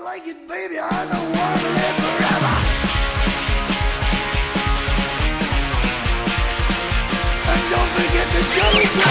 like it, baby. I don't want to live forever. And don't forget the jelly.